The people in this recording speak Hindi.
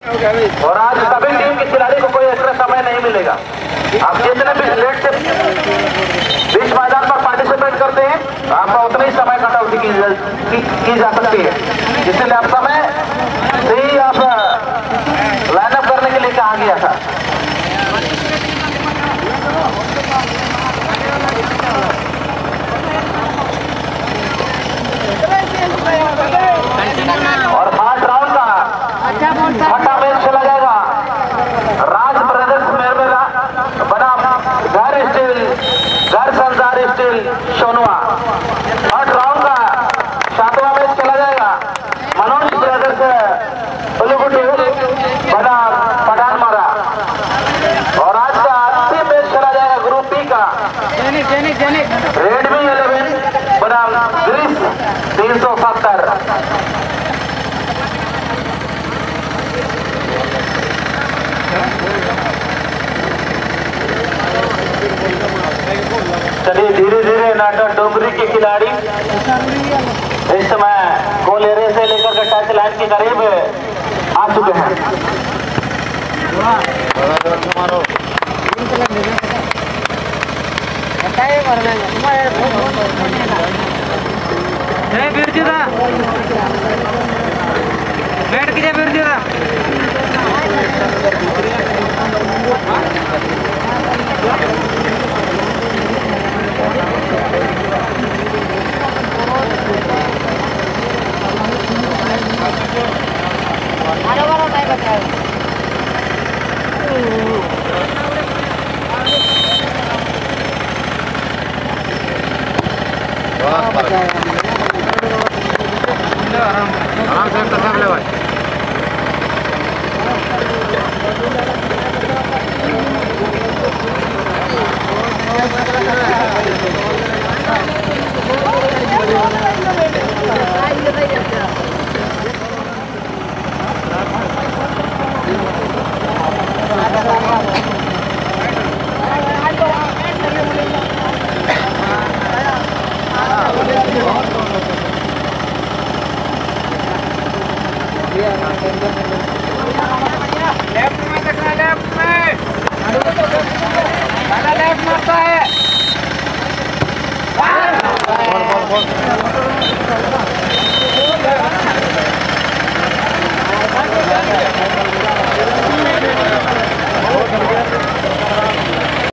और आज सभी टीम के खिलाड़ी को कोई एक्स्ट्रा समय नहीं मिलेगा। आप जितने भी लेट से बीच मैदान पर पार्टिसिपेट करते हैं आपका उतना ही समय कटौती की जा सकती है, इसलिए आप समय से ही आप लाइनअप करने के लिए कहा गया था। और 5 राउंड का छठा मैच खेला जाएगा। राज ब्रदर्स मेरा बनाम घर स्टील, घर संसार स्टील सोनुआ। 8 राउंड का 7वां मैच खेला जाएगा। मनोज ब्रदर्स उलुगुटी बनाम पठान मारा। और आज का अंतिम मैच खेला जाएगा ग्रुप बी का रेडमी 11 बनाम ग्रीस 370। चलिए धीरे धीरे नाटक डोंगरी के खिलाड़ी इस समय गोल एरिया से लेकर के टच लाइन के करीब आ चुके हैं। बैठ के आराम से सब ले भाई। लेफ्ट में देखना, लेफ्ट में लेफ्ट मारता है। बॉल